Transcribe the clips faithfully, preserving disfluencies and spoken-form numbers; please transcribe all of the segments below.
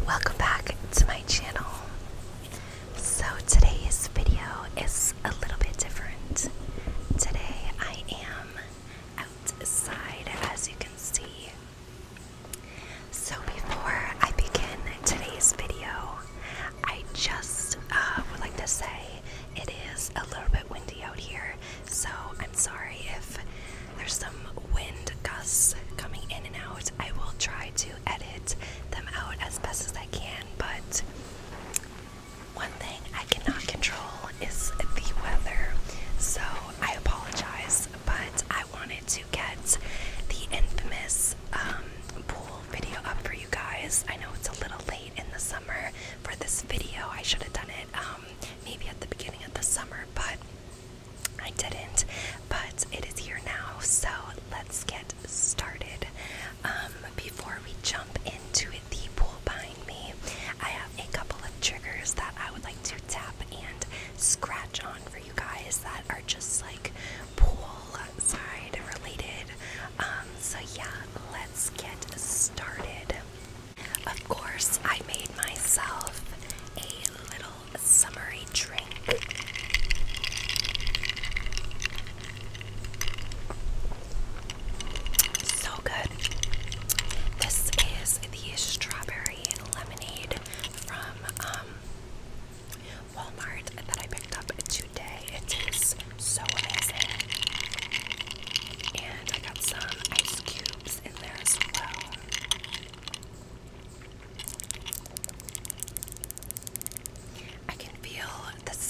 Welcome back to my channel. So today's video is a little bit different. Today I am outside, as you can see. So before I begin today's video, I just uh, would like to say it is a little bit windy out here, so I'm sorry if there's some wind gusts coming in and out. I will try to edit them out as best as I can, but one thing I cannot control is the weather, so I apologize, but I wanted to get the infamous um, pool video up for you guys. I know it's a little late in the summer for this video. I should have done it um, maybe at the beginning of the summer, but I didn't. But it is here now, so let's get started. Um, before we jump into the pool behind me, I have a couple of triggers that I would like to tap and scratch on for you guys that are just like pool side related. Um, so yeah, let's get started. Of course, I made myself a little summery drink. So good. This is the strawberry lemonade from um, Walmart that I picked up today. It is so amazing. And I got some ice cubes in there as well. I can feel the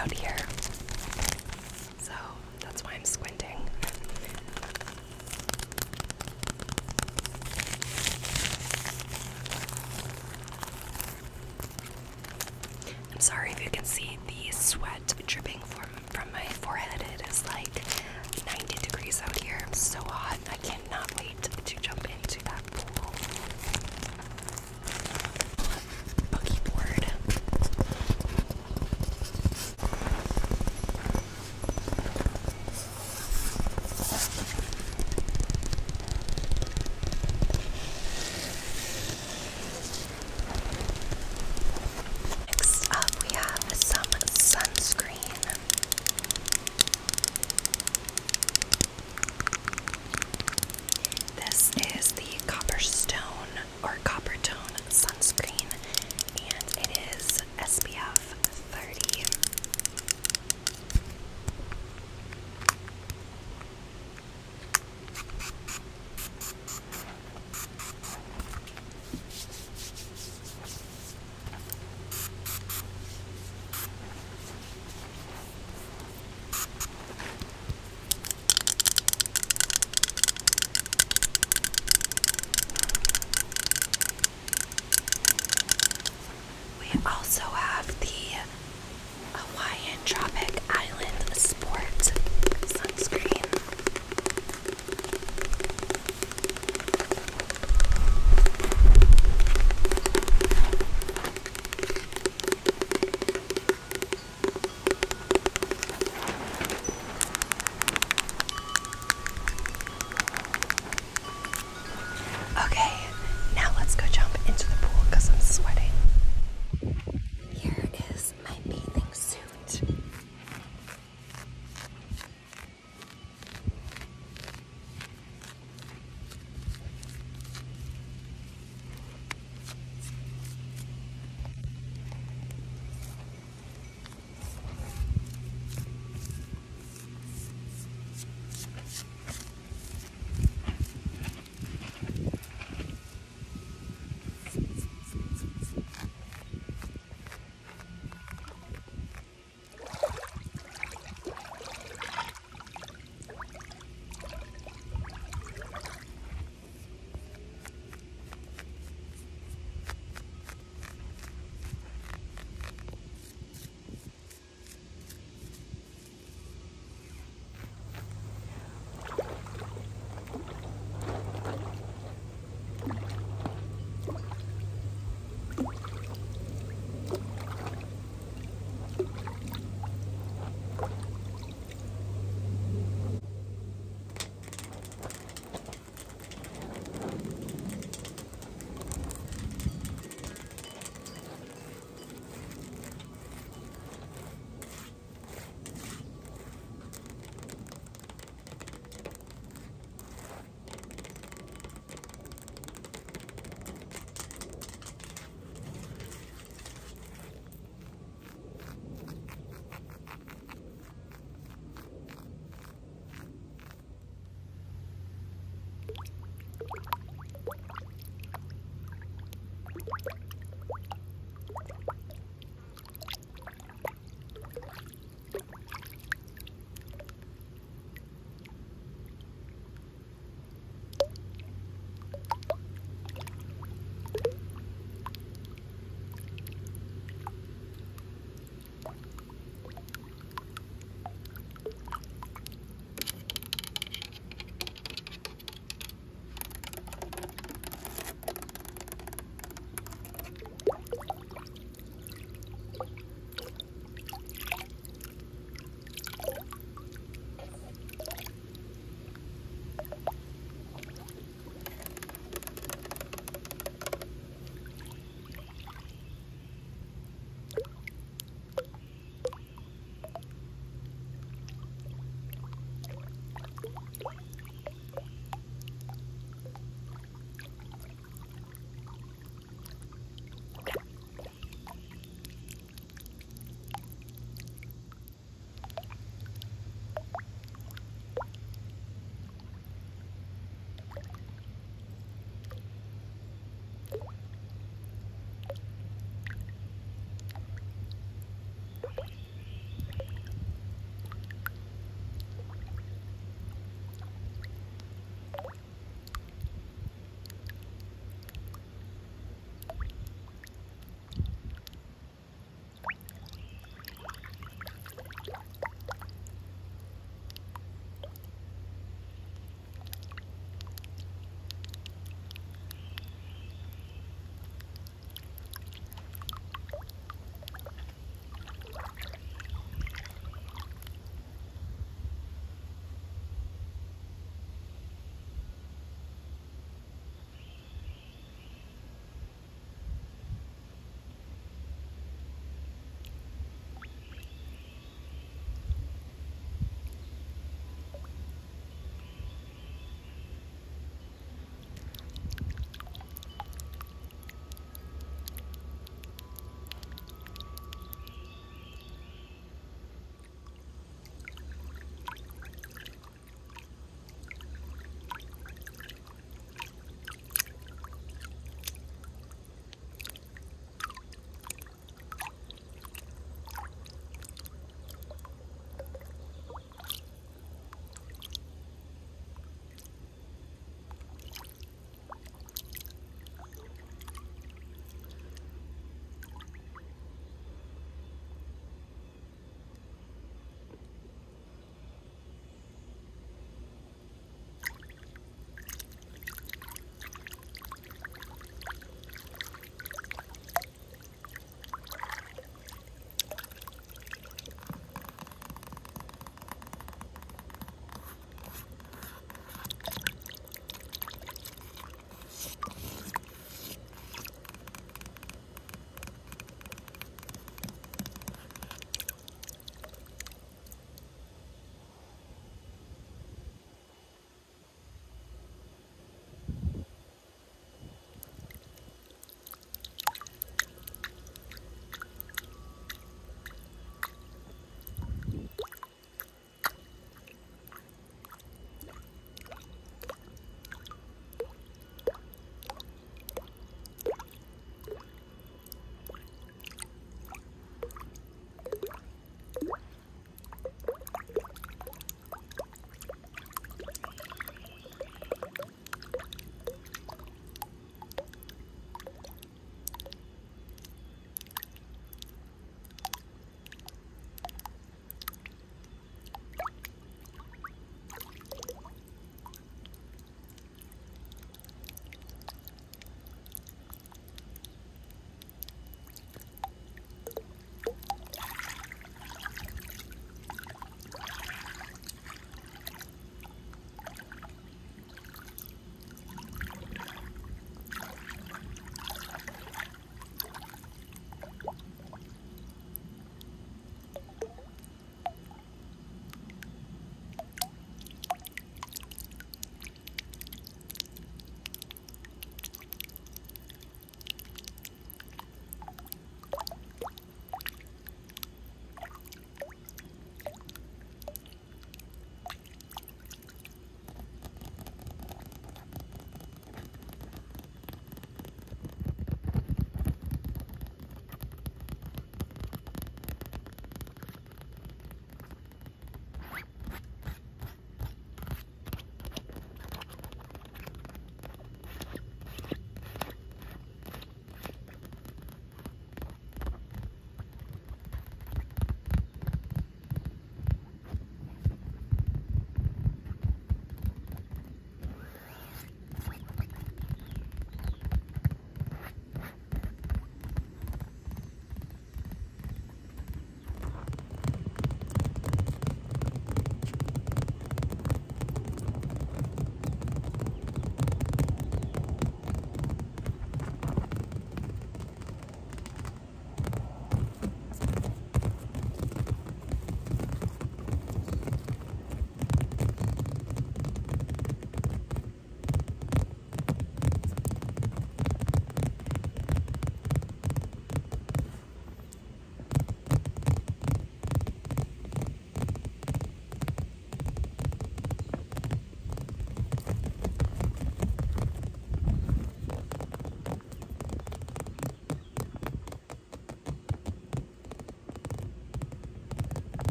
out here. So that's why I'm squinting. I'm sorry if you can see the sweat dripping from, from my forehead. It is like ninety degrees out here. I'm so hot. I cannot wait to jump into that pool. Boogie board. Next up, we have some sunscreen. This is the Copperstone or Coppertone sunscreen, and it is S P F thirty. We also have the Hawaiian Tropic Island Sport sunscreen. Okay, now let's go jump into the pool because I'm sweating. Here is my bathing suit.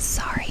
sorry